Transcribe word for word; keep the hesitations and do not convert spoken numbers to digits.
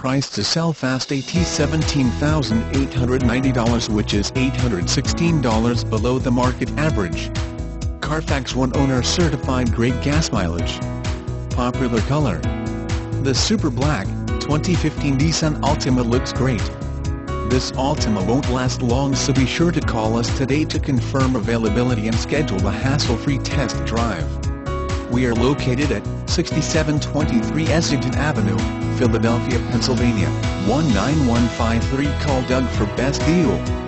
price to sell fast at seventeen thousand eight hundred ninety dollars, which is eight hundred sixteen dollars below the market average. CARFAX one owner certified great gas mileage. Popular color. The Super Black, twenty fifteen Nissan Altima looks great. This Altima won't last long, so be sure to call us today to confirm availability and schedule a hassle-free test drive. We are located at sixty-seven twenty-three Essington Avenue, Philadelphia, Pennsylvania, one nine one five three. Call Doug for best deal.